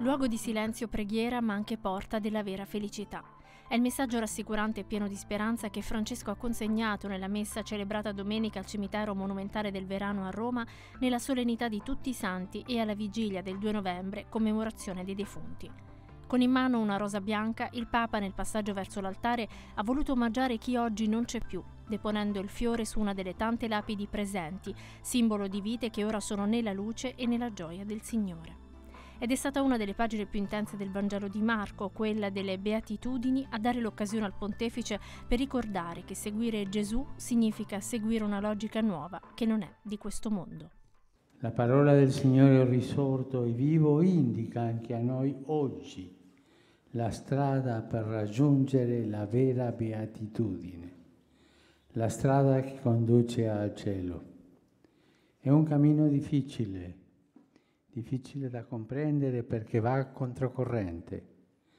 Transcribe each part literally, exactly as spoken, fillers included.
Luogo di silenzio, preghiera, ma anche porta della vera felicità. È il messaggio rassicurante e pieno di speranza che Francesco ha consegnato nella messa celebrata domenica al cimitero monumentale del Verano a Roma, nella solennità di tutti i santi e alla vigilia del due novembre, commemorazione dei defunti. Con in mano una rosa bianca, il Papa, nel passaggio verso l'altare, ha voluto omaggiare chi oggi non c'è più, deponendo il fiore su una delle tante lapidi presenti, simbolo di vite che ora sono nella luce e nella gioia del Signore. Ed è stata una delle pagine più intense del Vangelo di Marco, quella delle Beatitudini, a dare l'occasione al Pontefice per ricordare che seguire Gesù significa seguire una logica nuova che non è di questo mondo. La parola del Signore risorto e vivo indica anche a noi oggi la strada per raggiungere la vera beatitudine, la strada che conduce al cielo. È un cammino difficile, difficile da comprendere perché va controcorrente,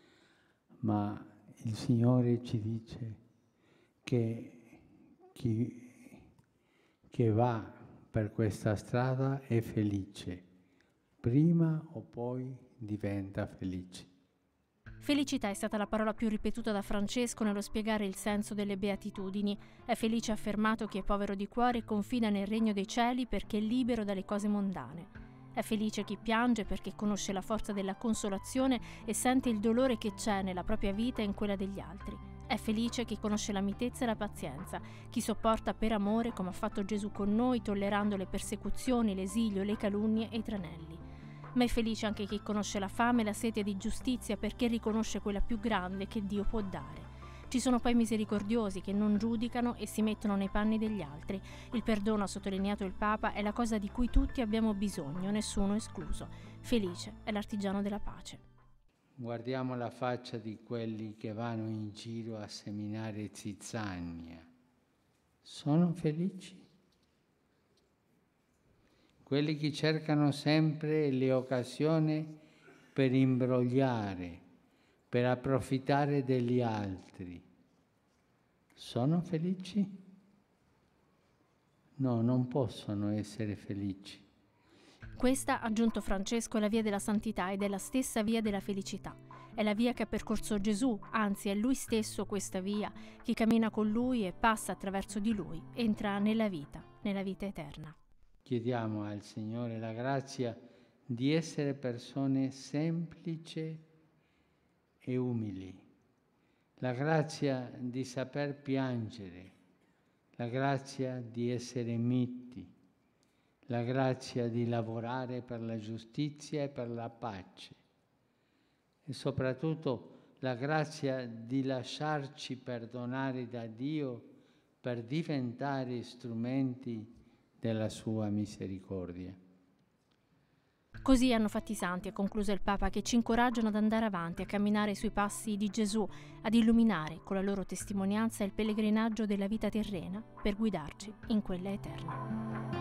ma il Signore ci dice che chi che va per questa strada è felice, prima o poi diventa felice. Felicità è stata la parola più ripetuta da Francesco nello spiegare il senso delle beatitudini. È felice affermato chi è povero di cuore e confida nel regno dei cieli perché è libero dalle cose mondane. È felice chi piange perché conosce la forza della consolazione e sente il dolore che c'è nella propria vita e in quella degli altri. È felice chi conosce la mitezza e la pazienza, chi sopporta per amore come ha fatto Gesù con noi, tollerando le persecuzioni, l'esilio, le calunnie e i tranelli. Ma è felice anche chi conosce la fame e la sete di giustizia perché riconosce quella più grande che Dio può dare. Ci sono poi misericordiosi che non giudicano e si mettono nei panni degli altri. Il perdono, ha sottolineato il Papa, è la cosa di cui tutti abbiamo bisogno, nessuno escluso. Felice è l'artigiano della pace. Guardiamo la faccia di quelli che vanno in giro a seminare zizzania. Sono felici? Quelli che cercano sempre le occasioni per imbrogliare, per approfittare degli altri. Sono felici? No, non possono essere felici. Questa, ha aggiunto Francesco, è la via della santità ed è la stessa via della felicità. È la via che ha percorso Gesù, anzi è Lui stesso questa via. Chi cammina con Lui e passa attraverso di Lui entra nella vita, nella vita eterna. Chiediamo al Signore la grazia di essere persone semplici e umili, la grazia di saper piangere, la grazia di essere miti, la grazia di lavorare per la giustizia e per la pace e soprattutto la grazia di lasciarci perdonare da Dio per diventare strumenti della sua misericordia. Così hanno fatti i santi, ha concluso il Papa, che ci incoraggiano ad andare avanti, a camminare sui passi di Gesù, ad illuminare con la loro testimonianza il pellegrinaggio della vita terrena per guidarci in quella eterna.